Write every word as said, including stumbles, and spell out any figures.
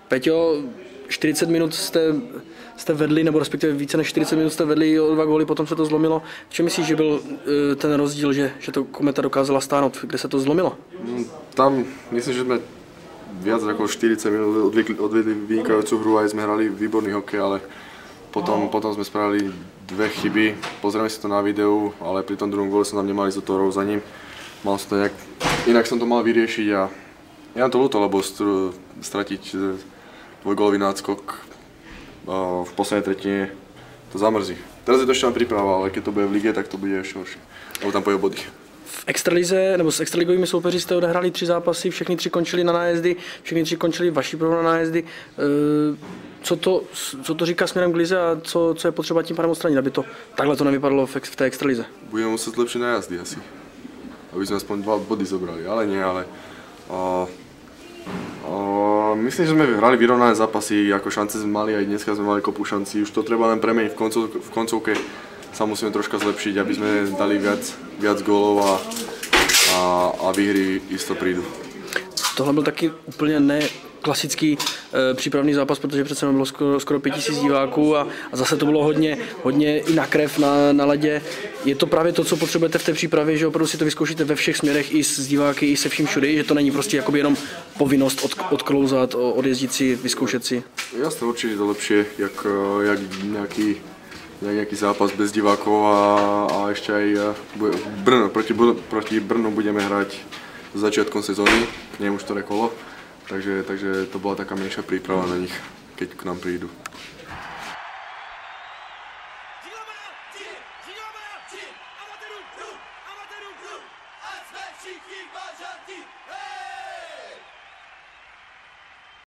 Peťo, čtyřicet minut jste, jste vedli, nebo respektive více než čtyřicet minut jste vedli o dva góly, potom se to zlomilo. V čem myslíš, že byl ten rozdíl, že, že to Kometa dokázala stáhnout? Kde se to zlomilo? Tam myslím, že jsme viac ako čtyřicet minut odvedli vynikajúcu hru, aj sme hrali výborný hokej, ale potom, potom sme spravili dve chyby. Pozrieme si to na videu, ale pri tom druhom góle som tam nemal ísť do toho rov za ním. Mal som to nejak, inak som to mal vyriešiť a je nám to ľúto, lebo stratiť dvojgólový náskok v poslednej tretine to zamrzí. Teraz je to ešte len príprava, ale keď to bude v lige, tak to bude ešte horšie. Lebo tam pôjde body. V extralize, nebo s extraligovými soupeři jste odehráli tři zápasy, všechny tři končili na nájezdy, všechny tři končili vaší prohru na nájezdy. Co to, co to říká směrem k lize a co, co je potřeba tím pádem odstranit, aby to takhle to nevypadalo v, v té extralize? Budeme muset zlepšit nájezdy asi, aby jsme aspoň dva body zobrali, ale nie, ale a, a, myslím, že jsme hrali vyrovnané zápasy, jako šance jsme mali, aj dneska jsme mali kopu šancí, už to treba len premeniť v, koncov, v koncovke. Sa musíme troška zlepšiť, aby sme dali viac, viac gólov a, a, a výhry isto prídu. Tohle byl taky úplně ne klasický e, přípravný zápas, protože přece bylo skoro, skoro pět tisíc diváků a, a zase to bylo hodně, hodně i na krev na, na ledě. Je to právě to, co potřebujete v té přípravě, že opravdu si to vyzkoušíte ve všech směrech, i s diváky, i se vším všude, že to není prostě jakoby jenom povinnost od, odklouzat, odjezdit si, vyzkoušet si? Jasne, určite to lepšie, jak, jak nejaký nejaký zápas bez divákov a, a ešte aj Brno, proti, proti Brnu budeme hrať začiatkom sezóny, neviem už ktoré kolo, takže, takže to bola taká menšia príprava na nich, keď k nám prídu. A jsme všichni bažanti,